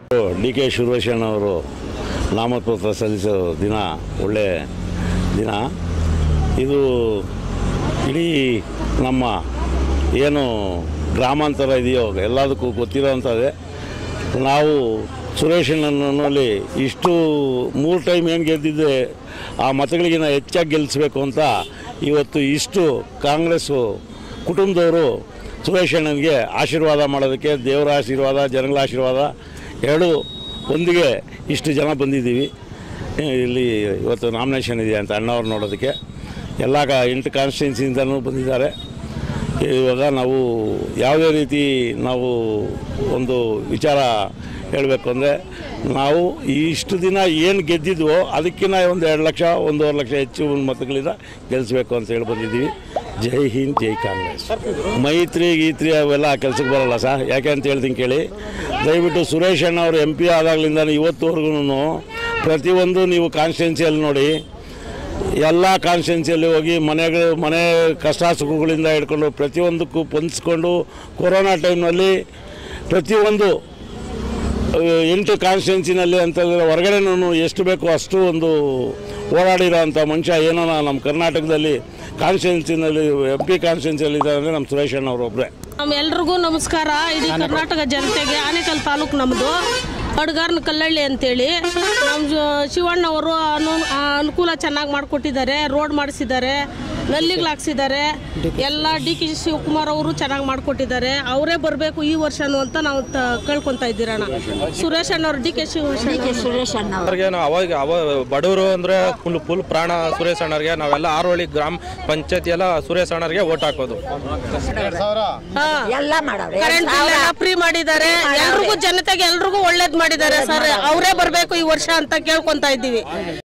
D K ಸುರೇಶಣ್ಣವರು ನಾಮಪತ್ರ ಸಲ್ಲಿಸೋ ದಿನ ಒಳ್ಳೆ ದಿನ ಇದು. ಇಡೀ ನಮ್ಮ ಏನು ಗ್ರಾಮಾಂತರ ಇದೆಯೋ ಎಲ್ಲದಕ್ಕೂ ಗೊತ್ತಿರೋವಂಥದ್ದೇ. ನಾವು ಸುರೇಶಣ್ಣನಲ್ಲಿ ಇಷ್ಟು 3 ಟೈಮ್ ಏನು ಗೆದ್ದಿದ್ದೆ ಆ ಮತಗಳಿಗಿನ ಹೆಚ್ಚಾಗಿ ಗೆಲ್ಲಿಸಬೇಕು ಅಂತ ಇವತ್ತು ಇಷ್ಟು ಕಾಂಗ್ರೆಸ್ಸು ಕುಟುಂಬದವರು ಸುರೇಶಣ್ಣನಿಗೆ ಆಶೀರ್ವಾದ ಮಾಡೋದಕ್ಕೆ, ದೇವರ ಆಶೀರ್ವಾದ ಜನಗಳ ಆಶೀರ್ವಾದ ಎರಡೂ ಒಂದಿಗೆ ಇಷ್ಟು ಜನ ಬಂದಿದ್ದೀವಿ. ಇಲ್ಲಿ ಇವತ್ತು ನಾಮಿನೇಷನ್ ಇದೆ ಅಂತ ಅಣ್ಣವ್ರು ನೋಡೋದಕ್ಕೆ ಎಲ್ಲ 8 ಕಾನ್ಸ್ಟಿಟ್ಯೂನ್ಸಿಯಿಂದನೂ ಬಂದಿದ್ದಾರೆ. ಇವಾಗ ನಾವು ಯಾವುದೇ ರೀತಿ ನಾವು ಒಂದು ವಿಚಾರ ಹೇಳಬೇಕು ಅಂದರೆ, ನಾವು ಇಷ್ಟು ದಿನ ಏನು ಗೆದ್ದಿದ್ವೋ ಅದಕ್ಕಿಂತ ಒಂದು 2 ಲಕ್ಷ 1.5 ಲಕ್ಷ ಹೆಚ್ಚು ಮತಗಳಿಂದ ಗೆಲ್ಲಿಸಬೇಕು ಅಂತ ಹೇಳಿ ಬಂದಿದ್ದೀವಿ. ಜೈ ಹಿಂದ್, ಜೈ ಕಾಂಗ್ರೆಸ್. ಮೈತ್ರಿ ಗೀತ್ರಿ ಅವೆಲ್ಲ ಕೆಲಸಕ್ಕೆ ಬರೋಲ್ಲ ಸರ್. ಯಾಕೆ ಅಂತ ಹೇಳ್ತೀನಿ ಕೇಳಿ. ದಯವಿಟ್ಟು ಸುರೇಶ್ ಅಣ್ಣ ಅವರು MP ಆದಾಗಲಿಂದ ಇವತ್ತುವರೆಗೂ ಪ್ರತಿಯೊಂದು ನೀವು ಕಾನ್ಸ್ಟಿಟ್ಯೂನ್ಸಿಯಲ್ಲಿ ನೋಡಿ, ಎಲ್ಲ ಕಾನ್ಸ್ಟಿಟ್ಯೂನ್ಸಿಯಲ್ಲಿ ಹೋಗಿ ಮನೆ ಕಷ್ಟ ಸುಖಗಳಿಂದ ಹಿಡ್ಕೊಂಡು ಪ್ರತಿಯೊಂದಕ್ಕೂ ಹೊಂದಿಸ್ಕೊಂಡು ಕೊರೋನಾ ಟೈಮ್ನಲ್ಲಿ ಪ್ರತಿಯೊಂದು 8 ಕಾನ್ಸ್ಟಿಟ್ಯೂನ್ಸಿನಲ್ಲಿ ಅಂತಂದರೆ ಹೊರಗಡೆನೂ ಎಷ್ಟು ಬೇಕೋ ಅಷ್ಟು ಒಂದು ಓಡಾಡಿರೋ ಅಂಥ ಮನುಷ್ಯ ಏನೋ ನಮ್ಮ ಕರ್ನಾಟಕದಲ್ಲಿ ಕಾನ್ಸ್ಟಿಟ್ಯೂನ್ಸಿನಲ್ಲಿ MP ಕಾನ್ಸ್ಟಿಟ್ಯೂನ್ಸಿಯಲ್ಲಿ ಇದ್ದಾರೆ ಅಂದರೆ ನಮ್ಮ ಸುರೇಶ್ ಅಣ್ಣ ಅವರು ಒಬ್ಬರೇ. ನಮ್ಮೆಲ್ರಿಗೂ ನಮಸ್ಕಾರ. ಇಡೀ ಕರ್ನಾಟಕ ಜನತೆಗೆ ಆನೇಕಲ್ ತಾಲೂಕು ನಮ್ಮದು ಅಡ್ಗಾರ್ನ ಕಲ್ಲಳ್ಳಿ ಅಂತೇಳಿ. ನಮ್ಮ ಶಿವಣ್ಣ ಅವರು ಅನುಕೂಲ ಚೆನ್ನಾಗಿ ಮಾಡಿಕೊಟ್ಟಿದ್ದಾರೆ. ರೋಡ್ ಮಾಡಿಸಿದ್ದಾರೆ, ನಲ್ಲಿಗಳು ಹಾಕ್ಸಿದ್ದಾರೆ. ಎಲ್ಲ ಡಿ.ಕೆ. ಶಿವಕುಮಾರ್ ಅವರು ಚೆನ್ನಾಗಿ ಮಾಡಿಕೊಟ್ಟಿದ್ದಾರೆ. ಅವರೇ ಬರಬೇಕು ಈ ವರ್ಷನೂ ಅಂತ ನಾವು ಕೇಳ್ಕೊತಾ ಇದ್ದೀರಣ್ಣ. ಸುರೇಶ್ ಅಣ್ಣವ್ರು ಡಿ.ಕೆ. ಸುರೇಶ್ ಅಣ್ಣ ಅವ್ರಿಗೆ ನಾವು ಅವಾಗ ಬಡವರು ಅಂದರೆ ಫುಲ್ ಪ್ರಾಣ ಸುರೇಶ್ ಅಣ್ಣರಿಗೆ. ನಾವೆಲ್ಲ ಆರೋಳಿ ಗ್ರಾಮ ಪಂಚಾಯತಿ ಎಲ್ಲ ಸುರೇಶ್ ಅಣ್ಣರಿಗೆ ಓಟ್ ಹಾಕೋದು. ಕರೆಂಟ್ ಫ್ರೀ ಮಾಡಿದ್ದಾರೆ. ಎಲ್ರಿಗೂ ಜನತೆಗೆ ಎಲ್ರಿಗೂ ಒಳ್ಳೇದು ಮಾಡಿದ್ದಾರೆ ಸರ್. ಅವರೇ ಬರಬೇಕು ಈ ವರ್ಷ ಅಂತ ಕೇಳ್ಕೊತಾ ಇದ್ದೀವಿ.